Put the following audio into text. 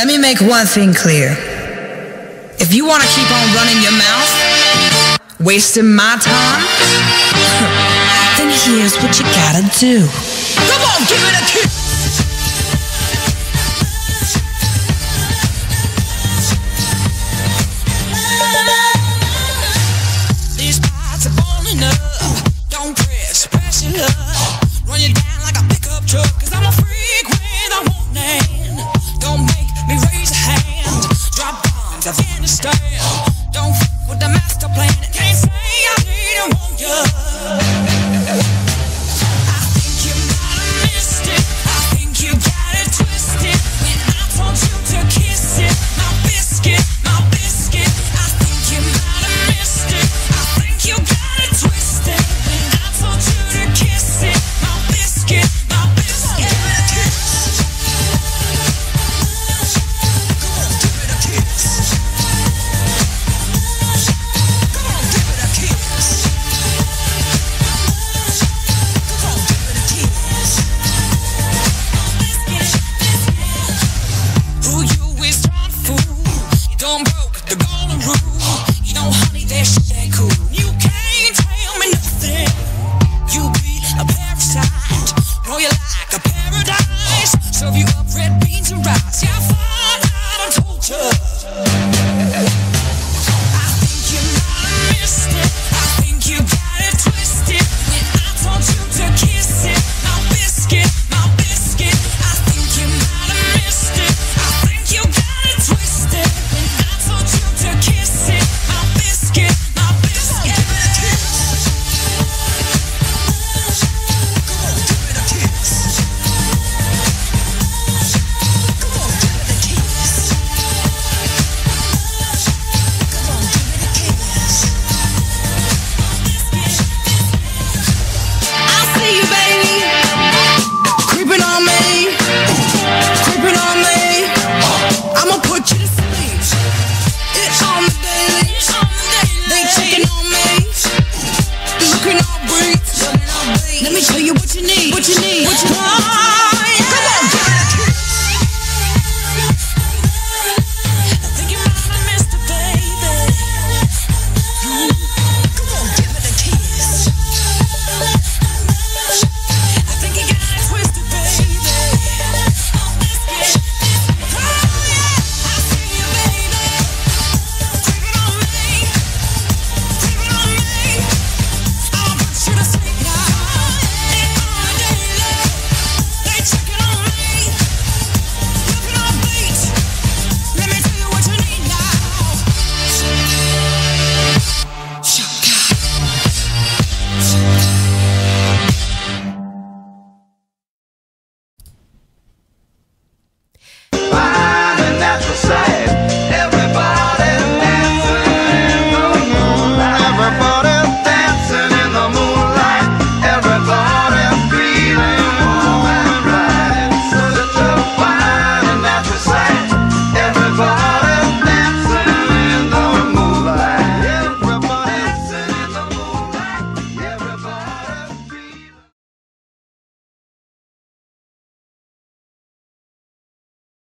Let me make one thing clear. If you want to keep on running your mouth, wasting my time, then here's what you gotta do. Come on, give it a kiss. These parts are falling up. Don't press your luck. Run you down like a pickup truck. Cause I'm a freak when I want name. Don't make me raise a hand. Drop bombs, Afghanistan. Don't f with the master plan. Can't say I need and want you. I think you might have missed it. I think you got it twisted. When I told you to kiss it, my biscuit, my biscuit. I think you might have missed it. I think you got it twisted. When I told you to kiss it, my biscuit, my biscuit. Give it a kiss. Come on, give it a kiss. Come on, give it a kiss. Come on, give it a kiss. Who you is trying to fool? You don't broke the golden rule. You know, honey, there's shit that